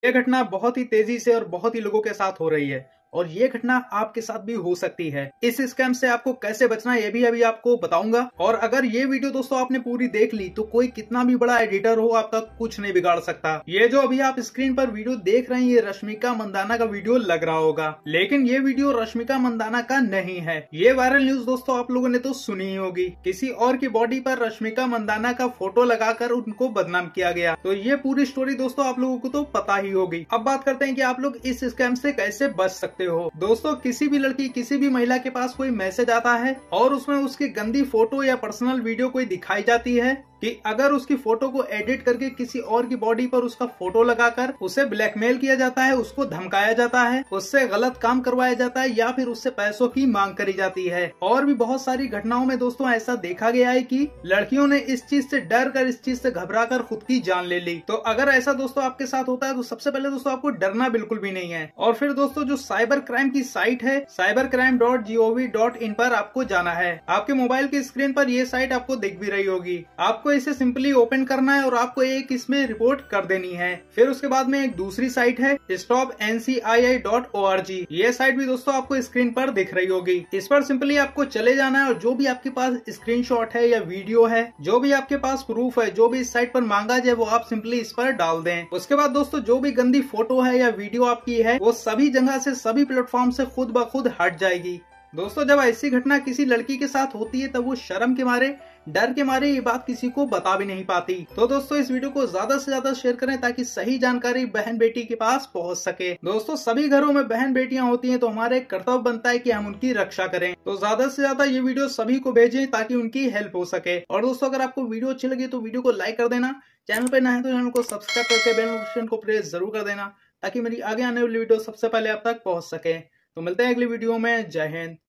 ये घटना बहुत ही तेजी से और बहुत ही लोगों के साथ हो रही है और ये घटना आपके साथ भी हो सकती है। इस स्कैम से आपको कैसे बचना है ये भी अभी आपको बताऊंगा। और अगर ये वीडियो दोस्तों आपने पूरी देख ली तो कोई कितना भी बड़ा एडिटर हो आपका कुछ नहीं बिगाड़ सकता। ये जो अभी आप स्क्रीन पर वीडियो देख रहे हैं ये रश्मिका मंदाना का वीडियो लग रहा होगा, लेकिन ये वीडियो रश्मिका मंदाना का नहीं है। ये वायरल न्यूज दोस्तों आप लोगों ने तो सुनी ही होगी, किसी और की बॉडी पर रश्मिका मंदाना का फोटो लगाकर उनको बदनाम किया गया। तो ये पूरी स्टोरी दोस्तों आप लोगों को तो पता ही होगी। अब बात करते हैं कि आप लोग इस स्कैम से कैसे बच सकते हो। दोस्तों किसी भी लड़की किसी भी महिला के पास कोई मैसेज आता है और उसमें उसकी गंदी फोटो या पर्सनल वीडियो कोई दिखाई जाती है कि अगर उसकी फोटो को एडिट करके किसी और की बॉडी पर उसका फोटो लगाकर उसे ब्लैकमेल किया जाता है, उसको धमकाया जाता है, उससे गलत काम करवाया जाता है या फिर उससे पैसों की मांग करी जाती है। और भी बहुत सारी घटनाओं में दोस्तों ऐसा देखा गया है कि लड़कियों ने इस चीज से डर कर, इस चीज से घबरा कर खुद की जान ले ली। तो अगर ऐसा दोस्तों आपके साथ होता है तो सबसे पहले दोस्तों आपको डरना बिल्कुल भी नहीं है। और फिर दोस्तों जो साइबर क्राइम की साइट है cybercrime.gov.in पर आपको जाना है। आपके मोबाइल की स्क्रीन पर ये साइट आपको दिख भी रही होगी। आपको इसे सिंपली ओपन करना है और आपको एक इसमें रिपोर्ट कर देनी है। फिर उसके बाद में एक दूसरी साइट है stopncii.org। ये साइट भी दोस्तों आपको स्क्रीन पर दिख रही होगी। इस पर सिंपली आपको चले जाना है और जो भी आपके पास स्क्रीनशॉट है या वीडियो है, जो भी आपके पास प्रूफ है, जो भी इस साइट पर मांगा जाए वो आप सिंपली इस पर डाल दें। उसके बाद दोस्तों जो भी गंदी फोटो है या वीडियो आपकी है वो सभी जगह से, सभी प्लेटफॉर्म से खुद ब खुद हट जाएगी। दोस्तों जब ऐसी घटना किसी लड़की के साथ होती है तब वो शर्म के मारे, डर के मारे ये बात किसी को बता भी नहीं पाती। तो दोस्तों इस वीडियो को ज्यादा से ज्यादा शेयर करें ताकि सही जानकारी बहन बेटी के पास पहुंच सके। दोस्तों सभी घरों में बहन बेटियां होती हैं तो हमारा एक कर्तव्य बनता है कि हम उनकी रक्षा करें। तो ज्यादा से ज्यादा ये वीडियो सभी को भेजें ताकि उनकी हेल्प हो सके। और दोस्तों अगर आपको वीडियो अच्छी लगी तो वीडियो को लाइक कर देना, चैनल पर नए हैं तो चैनल को सब्सक्राइब करके बेल नोटिफिकेशन को प्रेस जरूर कर देना ताकि मेरी आगे आने वाली वीडियो सबसे पहले आप तक पहुंच सके। तो मिलते हैं अगली वीडियो में। जय हिंद।